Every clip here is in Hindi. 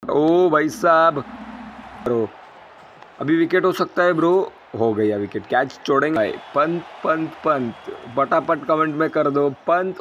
ओ भाई साहब ब्रो, अभी विकेट हो सकता है ब्रो। हो गया विकेट, कैच छोड़ेंगे भाई। पंत पंत पंत, फटाफट कमेंट में कर दो Pant.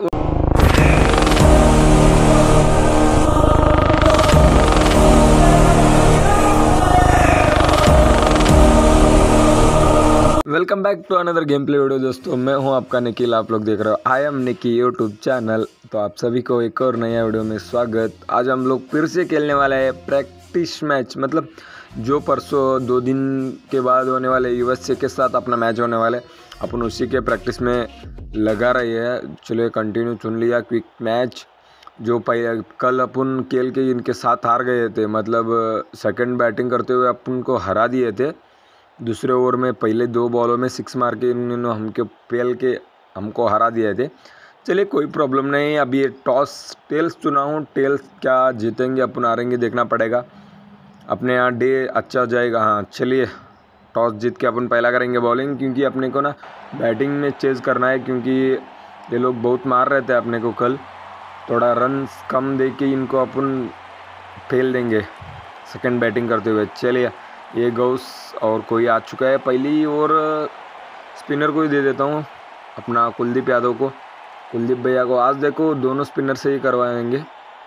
Welcome back to another game play video दोस्तों, मैं हूं आपका निखिल। आप लोग देख रहे हो I am Nikki YouTube channel. तो आप सभी को एक और नया वीडियो में स्वागत। आज हम लोग फिर से खेलने वाले हैं प्रैक्टिस मैच, मतलब जो परसों 2 दिन के बाद होने वाले यूएसए के साथ अपना मैच होने वाले, अपन उसी के प्रैक्टिस में लगा रहे हैं। चलिए कंटिन्यू चुन लिया क्विक मैच। जो कल अपन खेल के इनके साथ हार गए थे, मतलब सेकंड बैटिंग करते हुए अपन को हरा दिए थे। दूसरे ओवर में पहले 2 बॉलों में 6 मार के इन्होंने हमको हरा दिए थे। चलिए कोई प्रॉब्लम नहीं। अभी ये टेल्स चुना हूँ, टेल्स क्या जीतेंगे अपन हारेंगे देखना पड़ेगा। अपने यहाँ डे अच्छा जाएगा। हाँ चलिए, टॉस जीत के अपन पहला करेंगे बॉलिंग, क्योंकि अपने को ना बैटिंग में चेज़ करना है, क्योंकि ये लोग बहुत मार रहे थे अपने को कल। थोड़ा रन कम दे के इनको अपन फेल देंगे सेकंड बैटिंग करते हुए। चलिए ये गौस और कोई आ चुका है पहली, और स्पिनर को ही दे देता हूँ अपना कुलदीप यादव को, कुलदीप भैया को। आज देखो दोनों स्पिनर से ही करवाएंगे।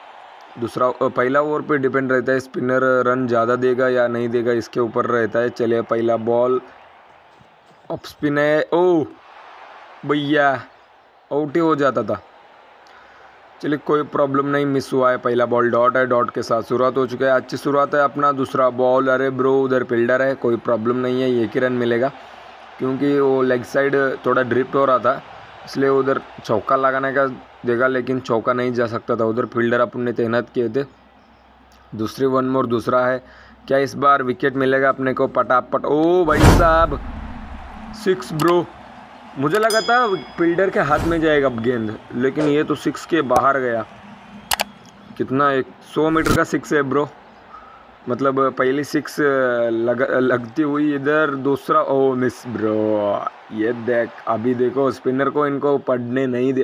पहला ओवर पे डिपेंड रहता है, स्पिनर रन ज़्यादा देगा या नहीं देगा इसके ऊपर रहता है। चलिए पहला बॉल ऑफ स्पिन है। ओ भैया आउट ही हो जाता था। चलिए कोई प्रॉब्लम नहीं, मिस हुआ है। पहला बॉल डॉट है, डॉट के साथ शुरुआत हो चुका है। अच्छी शुरुआत है अपना। दूसरा बॉल, अरे ब्रो उधर फील्डर है, कोई प्रॉब्लम नहीं है, एक ही रन मिलेगा, क्योंकि वो लेग साइड थोड़ा ड्रिफ्ट हो रहा था, इसलिए उधर चौका लगाने का देगा, लेकिन चौका नहीं जा सकता था, उधर फील्डर अपन ने तैनात किए थे। दूसरी वन मोर दूसरा है, क्या इस बार विकेट मिलेगा अपने को? पटापट। ओ भाई साहब 6 ब्रो। मुझे लगा था फील्डर के हाथ में जाएगा गेंद, लेकिन ये तो 6 के बाहर गया। कितना, 100 मीटर का 6 है ब्रो, मतलब पहली 6 लगती हुई इधर, दूसरा ओ मिस ब्रो। ये देख, अभी देखो स्पिनर को इनको पढ़ने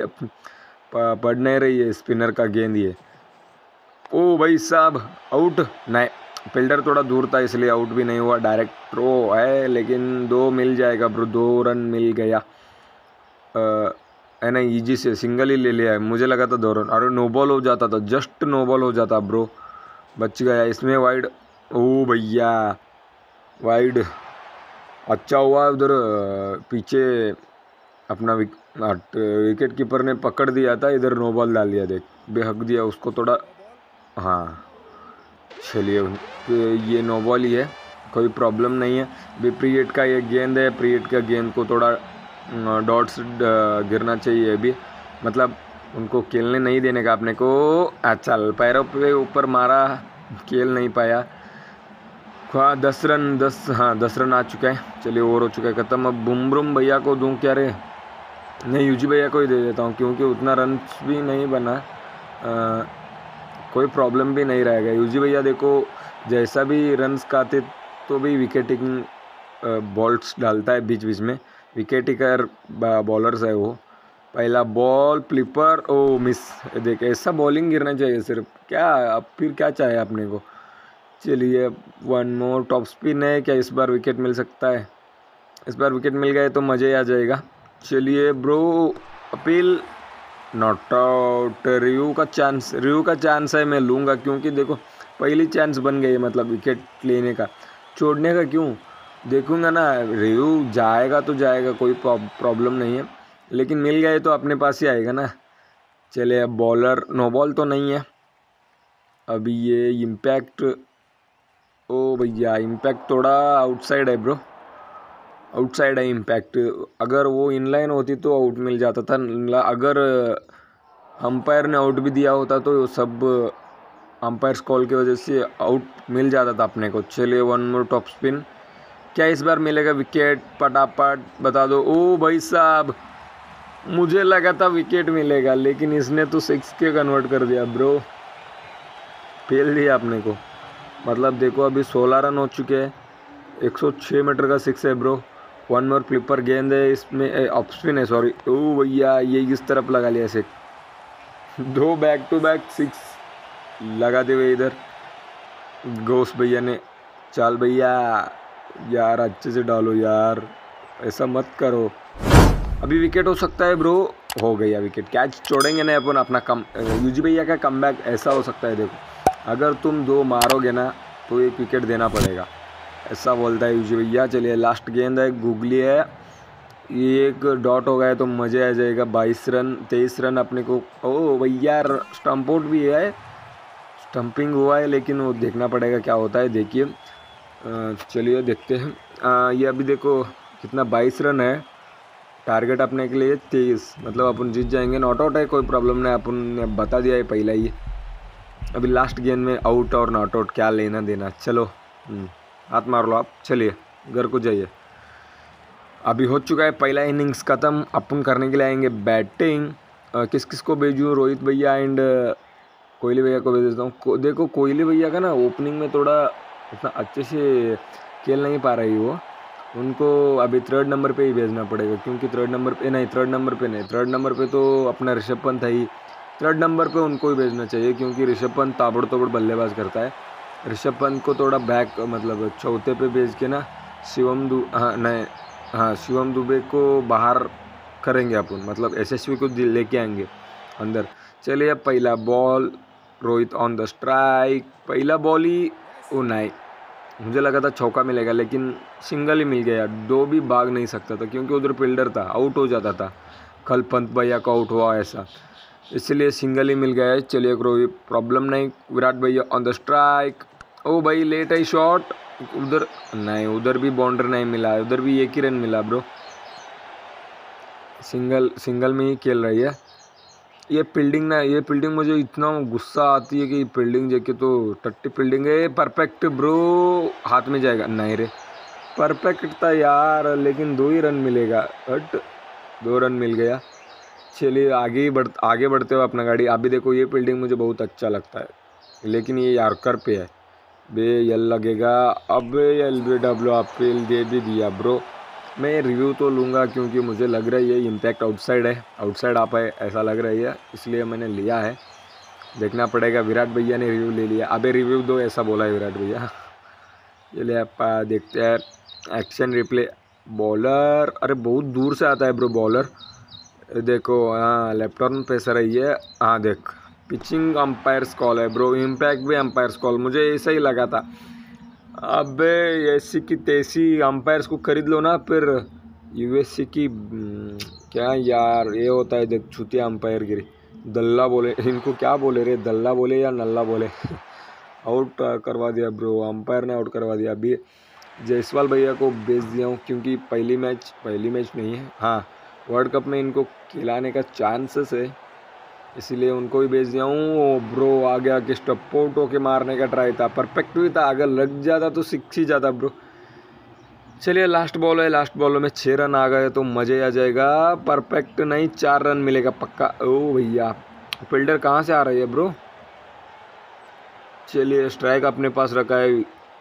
रही है स्पिनर का गेंद ये। ओ भाई साहब आउट नहीं, फील्डर थोड़ा दूर था इसलिए आउट भी नहीं हुआ, डायरेक्ट थ्रो है, लेकिन 2 मिल जाएगा ब्रो, 2 रन मिल गया। है ना, इजी से सिंगल ही ले लिया है। मुझे लगा था 2 रन, अरे नो बॉल हो जाता था, जस्ट नो बॉल हो जाता ब्रो, बच गया इसमें वाइड। ओ भैया वाइड, अच्छा हुआ उधर पीछे अपना विकेट कीपर ने पकड़ दिया था, इधर नो बॉल डाल दिया, देख बेहक दिया उसको थोड़ा। हाँ चलिए ये नो बॉल ही है, कोई प्रॉब्लम नहीं है। विपरीत का ये गेंद है, प्रीत का गेंद को थोड़ा डॉट्स गिरना चाहिए अभी, मतलब उनको खेलने नहीं देने का अपने को। अच्छा पैरों पे ऊपर मारा, खेल नहीं पाया। हाँ 10 रन, 10 रन आ चुका है। चलिए ओवर हो चुका है ख़त्म। अब बुमरुम भैया को दूं क्या रे? नहीं, यूजी भैया को ही दे देता हूँ, क्योंकि उतना रन भी नहीं बना, कोई प्रॉब्लम भी नहीं रहेगा। यूजी भैया देखो जैसा भी रन्स खाते तो भी विकेटिंग बॉल्स डालता है बीच बीच में, विकेटिकर बॉलर्स है वो। पहला बॉल फ्लिपर, ओ मिस। देख ऐसा बॉलिंग गिरना चाहिए सिर्फ, क्या अब फिर क्या चाहिए अपने को। चलिए 1 मोर टॉप स्पिन है, क्या इस बार विकेट मिल सकता है? इस बार विकेट मिल गए तो मज़े आ जाएगा। चलिए bro, appeal not out. Review का चांस है, मैं लूँगा, क्योंकि देखो पहली चांस बन गई है, मतलब विकेट लेने का, छोड़ने का क्यों, देखूँगा ना। रिव्यू जाएगा तो जाएगा, कोई प्रॉब्लम नहीं है, लेकिन मिल गए तो अपने पास ही आएगा ना। चलिए अब बॉलर, नो बॉल तो नहीं है अभी। ये इम्पैक्ट, ओ भैया इम्पैक्ट थोड़ा आउटसाइड है ब्रो, आउटसाइड है इम्पैक्ट। अगर वो इनलाइन होती तो आउट मिल जाता था, अगर अंपायर ने आउट भी दिया होता तो सब अंपायर्स कॉल की वजह से आउट मिल जाता था अपने को। चलिए 1 मोर टॉप स्पिन, क्या इस बार मिलेगा विकेट? पटापट बता दो। ओ भाई साहब मुझे लगा था विकेट मिलेगा, लेकिन इसने तो 6 के कन्वर्ट कर दिया ब्रो, फेल दिया अपने को। मतलब देखो अभी 16 रन हो चुके हैं, 106 मीटर का 6 है ब्रो। 1 मोर फ्लिपर गेंद है, इसमें ऑफ स्पिन है, सॉरी। ओ भैया ये इस तरफ लगा लिया से, 2 बैक टू बैक 6 लगाते हुए इधर। घोष भैया ने, चल भैया यार अच्छे से डालो यार, ऐसा मत करो। अभी विकेट हो सकता है ब्रो, हो गया विकेट। कैच छोड़ेंगे ना अपन अपना यूजी भैया का कमबैक ऐसा हो सकता है। देखो अगर तुम 2 मारोगे ना तो 1 विकेट देना पड़ेगा, ऐसा बोलता है यूजी भैया। चलिए लास्ट गेंद है, गुगली है, ये 1 डॉट हो गया तो मज़े आ जाएगा। 22 रन 23 रन अपने को। ओ भैया स्टम्प आउट भी है, स्टम्पिंग हुआ है, लेकिन वो देखना पड़ेगा क्या होता है। देखिए चलिए देखते हैं। ये अभी देखो कितना 22 रन है, टारगेट अपने के लिए 23, मतलब अपन जीत जाएंगे। नॉट आउट है, कोई प्रॉब्लम नहीं, अपन ने बता दिया है पहला ही। अभी लास्ट गेंद में आउट और नॉट आउट क्या लेना देना। चलो हाथ मार लो आप, चलिए घर को जाइए। अभी हो चुका है पहला इनिंग्स ख़त्म, अपन करने के लिए आएंगे बैटिंग। किस किस को भेजूँ, रोहित भैया एंड कोहली भैया को भेज देता हूँ। देखो कोहली भैया का ना ओपनिंग में थोड़ा इतना अच्छे से खेल नहीं पा रही वो, उनको अभी 3rd नंबर पे ही भेजना पड़ेगा, क्योंकि 3rd नंबर पे तो अपना ऋषभ पंत है ही। 3rd नंबर पे उनको ही भेजना चाहिए, क्योंकि ऋषभ पंत ताबड़तोड़ बल्लेबाज करता है। ऋषभ पंत को थोड़ा बैक मतलब चौथे पे भेज के ना शिवम दुबे को बाहर करेंगे अपन, मतलब यशस्वी को लेके आएंगे अंदर। चलिए अब पहला ball, Rohit on the strike. पहला बॉल ही नहीं, मुझे लगा था चौका मिलेगा, लेकिन सिंगल ही मिल गया। 2 भी भाग नहीं सकता था, क्योंकि उधर फील्डर था, आउट हो जाता था। कल पंत भैया का आउट हुआ ऐसा, इसलिए सिंगल ही मिल गया है। चलिए कोई प्रॉब्लम नहीं। विराट भैया ऑन द स्ट्राइक। ओ भाई लेट है शॉट, उधर नहीं, उधर भी बाउंड्री नहीं मिला, उधर भी 1 ही रन मिला ब्रो। सिंगल में ही खेल रही है ये फील्डिंग मुझे इतना गुस्सा आती है कि फील्डिंग देखे तो टट्टी फील्डिंग है। परफेक्ट ब्रो, हाथ में जाएगा नहीं रे, परफेक्ट था यार, लेकिन 2 ही रन मिलेगा। 2 रन मिल गया। चलिए आगे बढ़ते हुए अपना गाड़ी। अभी देखो ये फील्डिंग मुझे बहुत अच्छा लगता है, लेकिन ये यार्कर पे है बे, यल लगेगा। अब LBW अपील दे भी दिया ब्रो। मैं रिव्यू तो लूँगा, क्योंकि मुझे लग रही है इम्पैक्ट आउटसाइड आप है ऐसा लग रही है, इसलिए मैंने लिया है। देखना पड़ेगा। विराट भैया ने रिव्यू ले लिया, अबे रिव्यू दो ऐसा बोला है विराट भैया। चलिए आप देखते हैं एक्शन रिप्ले। बॉलर, अरे बहुत दूर से आता है ब्रो बॉलर। देखो हाँ लेफ्ट आर्म पेसर है ये। हाँ देख पिचिंग अंपायर्स कॉल है ब्रो, इम्पैक्ट भी अंपायर्स कॉल, मुझे ऐसा ही लगा था। अबे ऐसी की तैसी अंपायर्स को खरीद लो ना, फिर यूएससी की क्या यार ये होता है देख, छुतिया अंपायर गिरी। दल्ला बोले इनको, क्या बोले रे, दल्ला बोले या नल्ला बोले। आउट करवा दिया ब्रो, अंपायर ने आउट करवा दिया। अभी जायसवाल भैया को भेज दिया हूँ, क्योंकि पहली मैच नहीं है, हाँ वर्ल्ड कप में इनको खिलाने का चांसेस है, इसीलिए उनको भी भेज दिया हूँ। ब्रो आ गया कि स्टप आउट होके मारने का ट्राई था, परफेक्ट भी था, अगर लग जाता तो 6 ही जाता ब्रो। चलिए लास्ट बॉल है, लास्ट बॉल में 6 रन आ गए तो मज़े आ जाएगा। परफेक्ट नहीं, 4 रन मिलेगा पक्का। ओ भैया फील्डर कहाँ से आ रही है ब्रो। चलिए स्ट्राइक अपने पास रखा है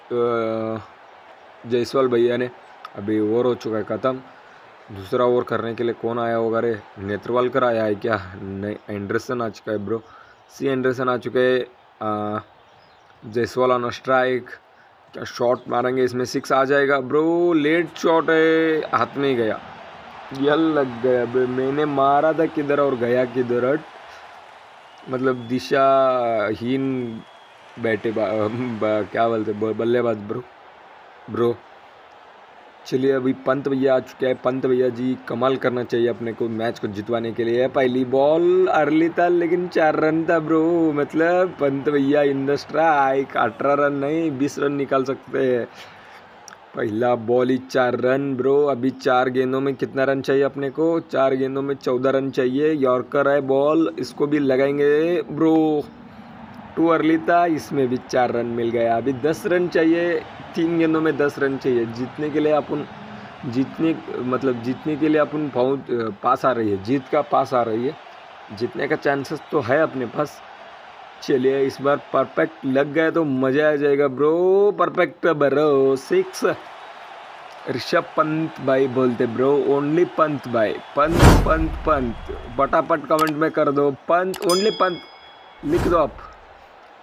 जायसवाल भैया ने। अभी ओवर हो चुका है ख़त्म। दूसरा ओवर करने के लिए कौन आया होगा रे, नेत्रवालकर आया है क्या, नहीं एंडरसन आ चुका है ब्रो। एंडरसन आ चुके हैं। जायसवाल ऑन स्ट्राइक, क्या शॉट मारेंगे इसमें, 6 आ जाएगा ब्रो। लेट शॉट है, हाथ में ही गया, यल लग गया बे। मैंने मारा था किधर और गया किधर, मतलब दिशाहीन बैटे क्या बोलते बल्लेबाज ब्रो। चलिए अभी पंत भैया आ चुके हैं। पंत भैया जी कमाल करना चाहिए अपने को मैच को जितवाने के लिए। पहली बॉल अर्ली था, लेकिन 4 रन था ब्रो, मतलब पंत भैया इन द स्ट्राइक। 18 रन नहीं 20 रन निकाल सकते हैं। पहला बॉल ही 4 रन ब्रो। अभी 4 गेंदों में कितना रन चाहिए अपने को, 4 गेंदों में 14 रन चाहिए। यॉर्कर है बॉल, इसको भी लगाएंगे ब्रो। 2 अर्ली था, इसमें भी 4 रन मिल गया। अभी 10 रन चाहिए, 3 गेंदों में 10 रन चाहिए जीतने के लिए। अपन जीतने के लिए अपन पास आ रही है, जीत का पास आ रही है, जीतने का चांसेस तो है अपने पास। चलिए इस बार परफेक्ट लग गया तो मज़ा आ जाएगा bro. Perfect bro, 6। Rishabh Pant भाई बोलते ब्रो, ओनली पंत भाई, पंत पंत पंत। फटाफट कमेंट में कर दो पंत, ओनली पंत लिख दो आप।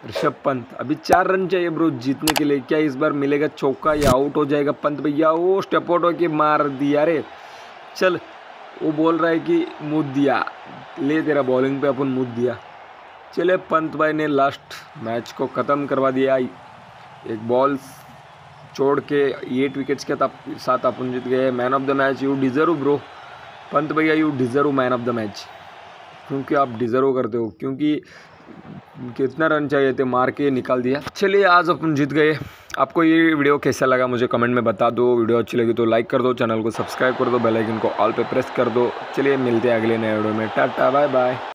ऋषभ पंत, अभी 4 रन चाहिए ब्रो जीतने के लिए। क्या इस बार मिलेगा चौका या आउट हो जाएगा पंत भैया? वो स्टेप आउट होके मार दिया रे। चल, वो बोल रहा है कि मुद दिया, ले तेरा बॉलिंग पे अपन मुद दिया। चले, पंत भाई ने लास्ट मैच को ख़त्म करवा दिया। एक बॉल छोड़ के 8 विकेट्स के साथ अपन जीत गए। Man of the match you deserve bro. Pant भैया you deserve man of the match, क्योंकि आप डिज़र्व करते हो, क्योंकि कितना रन चाहिए थे, मार के निकाल दिया। चलिए, आज अपन जीत गए। आपको ये वीडियो कैसा लगा मुझे कमेंट में बता दो। वीडियो अच्छी लगी तो लाइक कर दो, चैनल को सब्सक्राइब कर दो, बेल आइकन को ऑल पे प्रेस कर दो। चलिए, मिलते हैं अगले नए वीडियो में। Tata bye bye.